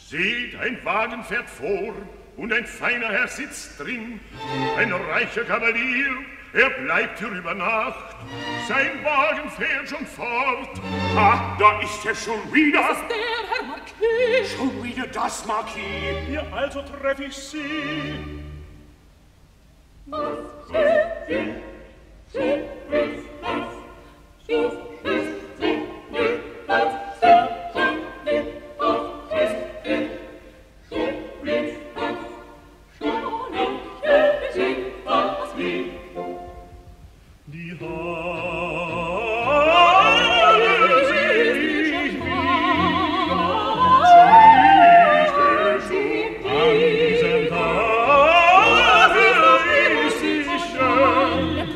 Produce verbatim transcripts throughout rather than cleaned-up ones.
Seht, ein Wagen fährt vor, und ein feiner Herr sitzt drin, ein reicher Kavalier, er bleibt hier über Nacht. Sein Wagen fährt schon fort. Ah, da ist er schon wieder. Das ist der Herr Marquis. Schon wieder das Marquis. Hier also treff ich Sie. Was ist sie? Sie ist das. Sie ist sie. Was ist sie? Was ist sie? Sie ist das. Schon ich höre sie, was wie. Die Haare sich wie an diesem Tag ist sie schön. Der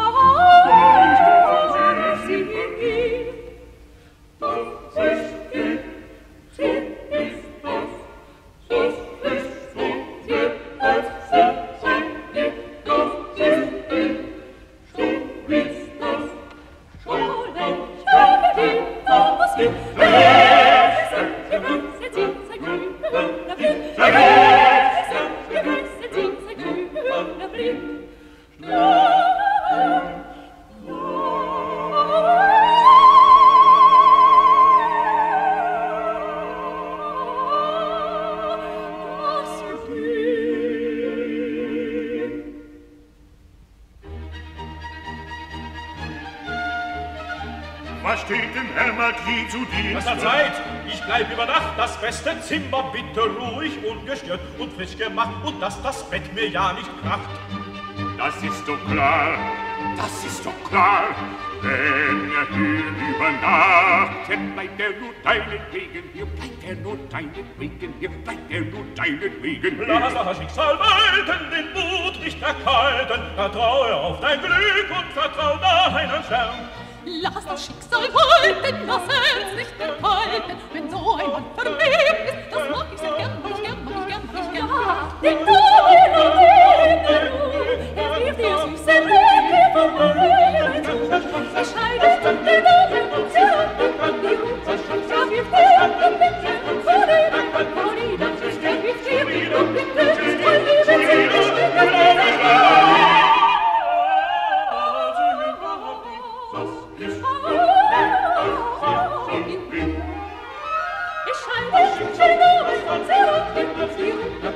Traum sie gibt. Das ist sie, sie ist das. Das ist sie, sie ist das. Sie ist das, sie ist sie. So ist das. Schon ich höre die, was wie. Vergessen, vergessen, sie sei grün, der Blick. Vergessen, vergessen, sie sei grün, der Blick. Was steht dem Herr Marquis zu Dienst? Was hat Zeit? Ich bleib über Nacht. Das beste Zimmer, bitte ruhig, ungestört und frisch gemacht. Und dass das Bett mir ja nicht kracht. Das ist doch klar, das ist doch klar. Wenn er hier übernachtet, bleibt er nur deinetwegen hier, bleibt er nur deinetwegen hier, bleibt er nur deinetwegen hier. Lass das Schicksal walten, den Mut nicht erkalten. Vertraue auf dein Glück und vertrau deinen Stern. Lass das Schicksal walten, das Herz nicht erkalten. Wenn so ein Mann verliebt ist, das mag ich sehr gern, mag ich gern, mag ich gern, mag ich gern. Ja, den Tag und den Ruhe, er wirft dir süße Blicke vom Himmel. Er scheidet von den Augen und sie hat an die Ruhe. Er wirft dir an den Blicken vor dir, vor dir. Er wirft dir an den Blicken vor dir, wenn sie nicht mehr Ich scheine, ich scheine, ich scheine, ich scheine,